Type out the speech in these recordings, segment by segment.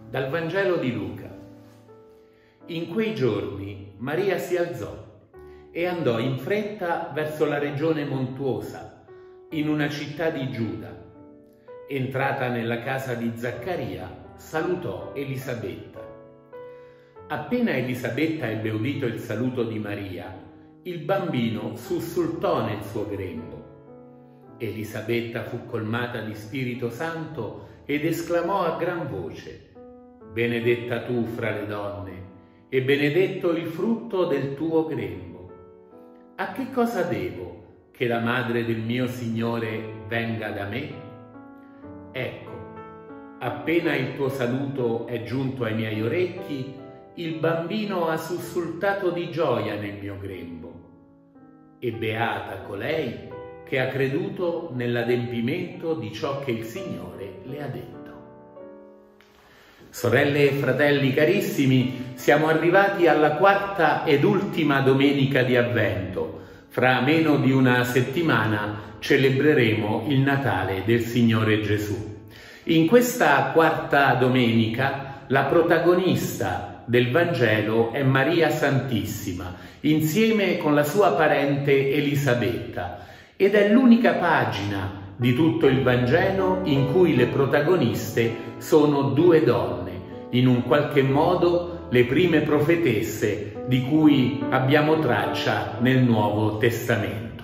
Dal Vangelo di Luca. In quei giorni Maria si alzò e andò in fretta verso la regione montuosa, in una città di Giuda. Entrata nella casa di Zaccaria, salutò Elisabetta. Appena Elisabetta ebbe udito il saluto di Maria, il bambino sussultò nel suo grembo. Elisabetta fu colmata di Spirito Santo ed esclamò a gran voce: «Benedetta tu fra le donne, e benedetto il frutto del tuo grembo. A che cosa devo che la madre del mio Signore venga da me? Ecco, appena il tuo saluto è giunto ai miei orecchi, il bambino ha sussultato di gioia nel mio grembo. E beata colei che ha creduto nell'adempimento di ciò che il Signore le ha detto». Sorelle e fratelli carissimi, siamo arrivati alla quarta ed ultima domenica di Avvento. Fra meno di una settimana celebreremo il Natale del Signore Gesù. In questa quarta domenica la protagonista del Vangelo è Maria Santissima, insieme con la sua parente Elisabetta, ed è l'unica pagina di tutto il Vangelo in cui le protagoniste sono due donne, in un qualche modo le prime profetesse di cui abbiamo traccia nel Nuovo Testamento.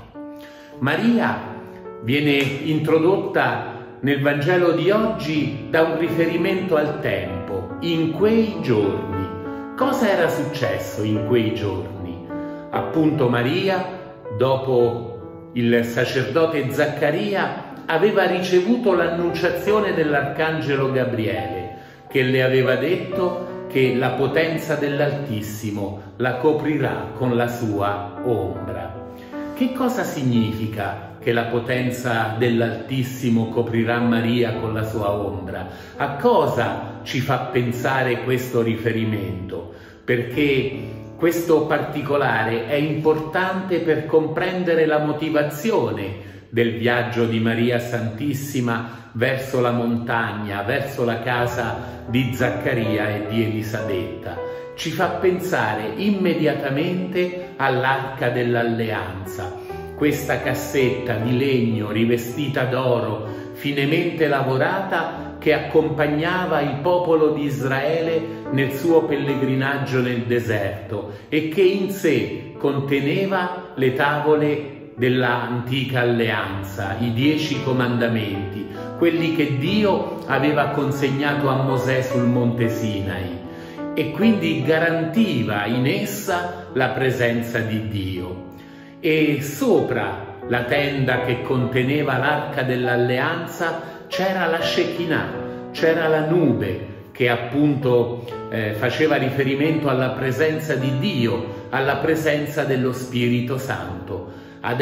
Maria viene introdotta nel Vangelo di oggi da un riferimento al tempo, in quei giorni. Cosa era successo in quei giorni? Appunto Maria, dopo il sacerdote Zaccaria, aveva ricevuto l'annunciazione dell'arcangelo Gabriele, che le aveva detto che la potenza dell'Altissimo la coprirà con la sua ombra. Che cosa significa che la potenza dell'Altissimo coprirà Maria con la sua ombra? A cosa ci fa pensare questo riferimento? Perché questo particolare è importante per comprendere la motivazione del viaggio di Maria Santissima verso la montagna, verso la casa di Zaccaria e di Elisabetta. Ci fa pensare immediatamente all'Arca dell'Alleanza, questa cassetta di legno rivestita d'oro, finemente lavorata, che accompagnava il popolo di Israele nel suo pellegrinaggio nel deserto e che in sé conteneva le tavole dell'antica alleanza, i 10 comandamenti, quelli che Dio aveva consegnato a Mosè sul monte Sinai, e quindi garantiva in essa la presenza di Dio. E sopra la tenda che conteneva l'Arca dell'Alleanza c'era la Shekinah, c'era la nube che appunto faceva riferimento alla presenza di Dio, alla presenza dello Spirito Santo.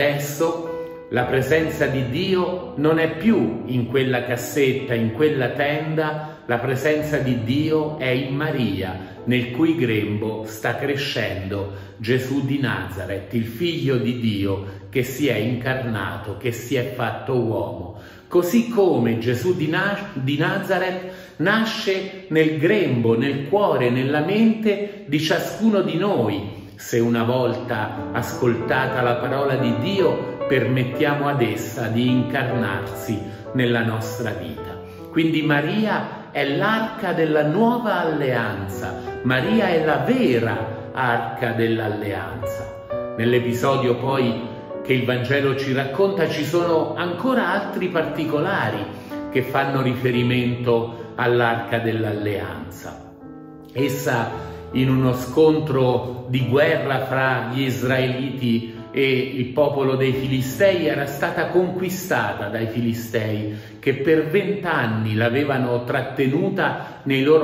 Adesso la presenza di Dio non è più in quella cassetta, in quella tenda, la presenza di Dio è in Maria, nel cui grembo sta crescendo Gesù di Nazaret, il Figlio di Dio che si è incarnato, che si è fatto uomo. Così come Gesù di Nazaret nasce nel grembo, nel cuore, nella mente di ciascuno di noi, se una volta ascoltata la parola di Dio permettiamo ad essa di incarnarsi nella nostra vita. Quindi Maria è l'arca della nuova alleanza, Maria è la vera arca dell'alleanza. Nell'episodio poi che il Vangelo ci racconta ci sono ancora altri particolari che fanno riferimento all'arca dell'alleanza. Essa, in uno scontro di guerra fra gli israeliti e il popolo dei Filistei, era stata conquistata dai Filistei, che per 20 anni l'avevano trattenuta nei loro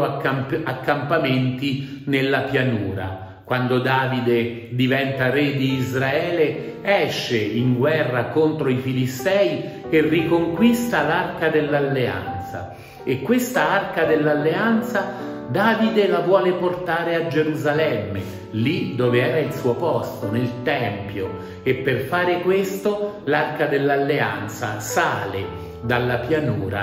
accampamenti nella pianura. Quando Davide diventa re di Israele, esce in guerra contro i Filistei e riconquista l'Arca dell'Alleanza. E questa Arca dell'Alleanza Davide la vuole portare a Gerusalemme, lì dove era il suo posto, nel Tempio, e per fare questo l'Arca dell'Alleanza sale dalla pianura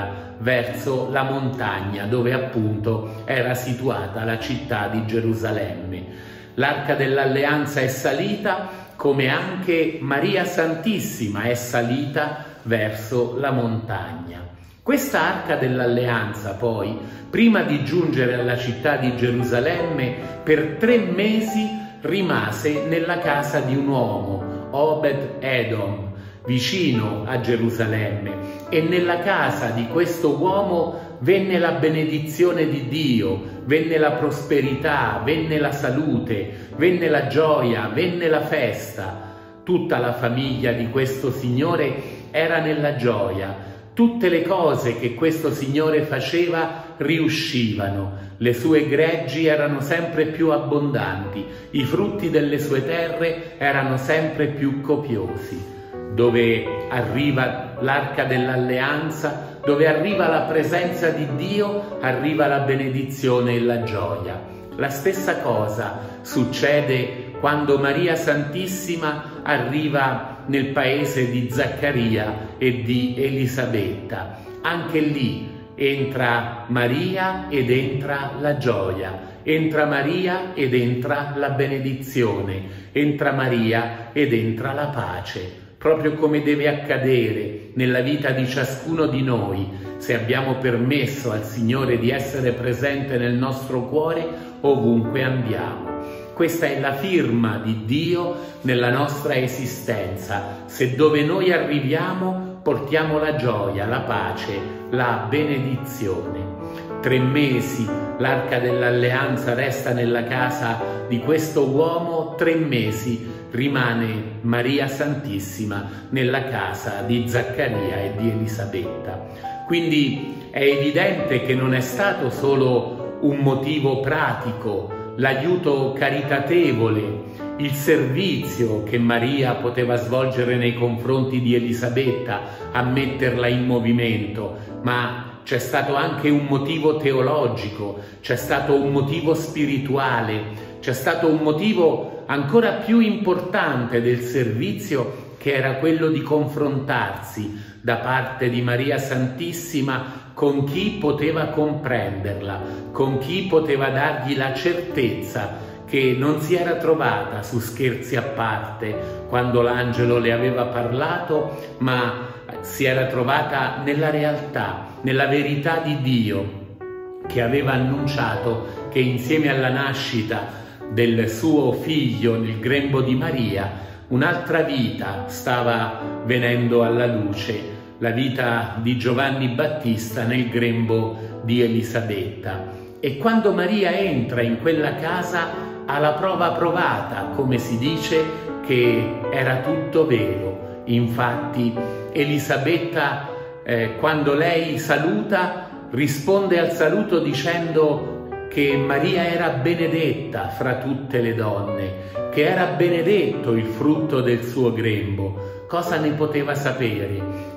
verso la montagna dove appunto era situata la città di Gerusalemme. L'Arca dell'Alleanza è salita, come anche Maria Santissima è salita verso la montagna. Questa Arca dell'Alleanza poi, prima di giungere alla città di Gerusalemme, per 3 mesi rimase nella casa di un uomo, Obed Edom, vicino a Gerusalemme, e nella casa di questo uomo venne la benedizione di Dio, venne la prosperità, venne la salute, venne la gioia, venne la festa. Tutta la famiglia di questo Signore era nella gioia. Tutte le cose che questo Signore faceva riuscivano, le sue greggi erano sempre più abbondanti, i frutti delle sue terre erano sempre più copiosi. Dove arriva l'Arca dell'Alleanza, dove arriva la presenza di Dio, arriva la benedizione e la gioia. La stessa cosa succede quando Maria Santissima arriva nel paese di Zaccaria e di Elisabetta. Anche lì entra Maria ed entra la gioia, entra Maria ed entra la benedizione, entra Maria ed entra la pace, proprio come deve accadere nella vita di ciascuno di noi, se abbiamo permesso al Signore di essere presente nel nostro cuore ovunque andiamo. Questa è la firma di Dio nella nostra esistenza. Se dove noi arriviamo portiamo la gioia, la pace, la benedizione. 3 mesi l'Arca dell'Alleanza resta nella casa di questo uomo, 3 mesi rimane Maria Santissima nella casa di Zaccaria e di Elisabetta. Quindi è evidente che non è stato solo un motivo pratico, l'aiuto caritatevole, il servizio che Maria poteva svolgere nei confronti di Elisabetta a metterla in movimento, ma c'è stato anche un motivo teologico, c'è stato un motivo spirituale, c'è stato un motivo ancora più importante del servizio, che era quello di confrontarsi da parte di Maria Santissima con chi poteva comprenderla, con chi poteva dargli la certezza che non si era trovata su scherzi a parte quando l'angelo le aveva parlato, ma si era trovata nella realtà, nella verità di Dio, che aveva annunciato che insieme alla nascita del suo figlio nel grembo di Maria un'altra vita stava venendo alla luce, la vita di Giovanni Battista nel grembo di Elisabetta. E quando Maria entra in quella casa ha la prova provata, come si dice, che era tutto vero. Infatti Elisabetta, quando lei saluta, risponde al saluto dicendo che Maria era benedetta fra tutte le donne, che era benedetto il frutto del suo grembo. Cosa ne poteva sapere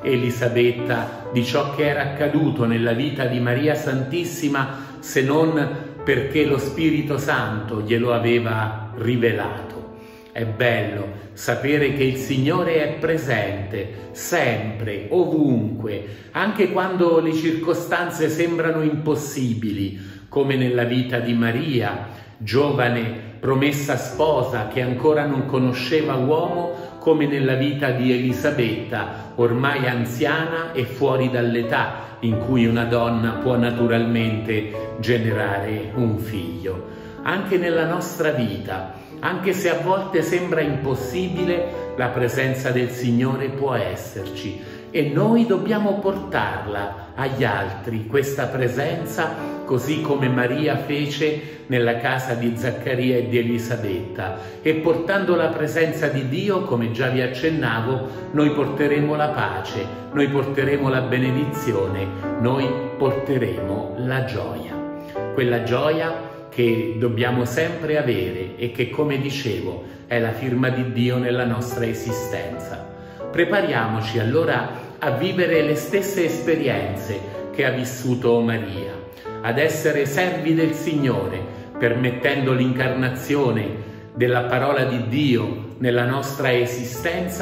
Elisabetta di ciò che era accaduto nella vita di Maria Santissima, se non perché lo Spirito Santo glielo aveva rivelato? È bello sapere che il Signore è presente sempre, ovunque, anche quando le circostanze sembrano impossibili, come nella vita di Maria, giovane promessa sposa che ancora non conosceva uomo, come nella vita di Elisabetta, ormai anziana e fuori dall'età in cui una donna può naturalmente generare un figlio. Anche nella nostra vita, anche se a volte sembra impossibile, la presenza del Signore può esserci e noi dobbiamo portarla agli altri, questa presenza, così come Maria fece nella casa di Zaccaria e di Elisabetta. E portando la presenza di Dio, come già vi accennavo, noi porteremo la pace, noi porteremo la benedizione, noi porteremo la gioia. Quella gioia che dobbiamo sempre avere e che, come dicevo, è la firma di Dio nella nostra esistenza. Prepariamoci allora a vivere le stesse esperienze che ha vissuto Maria, ad essere servi del Signore, permettendo l'incarnazione della parola di Dio nella nostra esistenza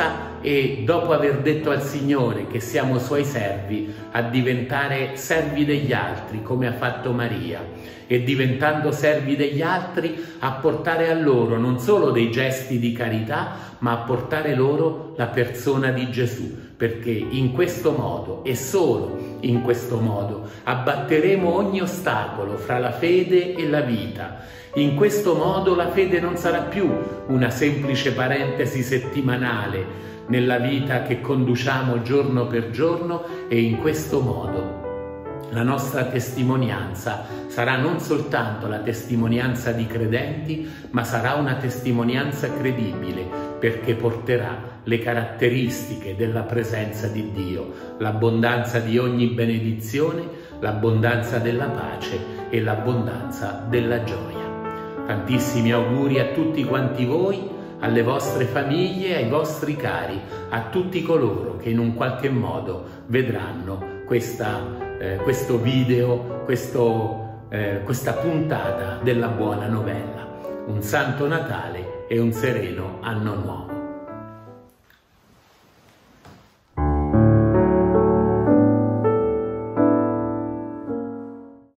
e dopo aver detto al Signore che siamo Suoi servi, a diventare servi degli altri come ha fatto Maria, e diventando servi degli altri a portare a loro non solo dei gesti di carità, ma a portare loro la persona di Gesù, perché in questo modo e solo in questo modo abbatteremo ogni ostacolo fra la fede e la vita. In questo modo la fede non sarà più una semplice parentesi settimanale nella vita che conduciamo giorno per giorno, e in questo modo la nostra testimonianza sarà non soltanto la testimonianza di credenti, ma sarà una testimonianza credibile, perché porterà le caratteristiche della presenza di Dio, l'abbondanza di ogni benedizione, l'abbondanza della pace e l'abbondanza della gioia. Tantissimi auguri a tutti quanti voi, alle vostre famiglie, ai vostri cari, a tutti coloro che in un qualche modo vedranno questo video, questa puntata della Buona Novella. Un Santo Natale e un sereno Anno Nuovo.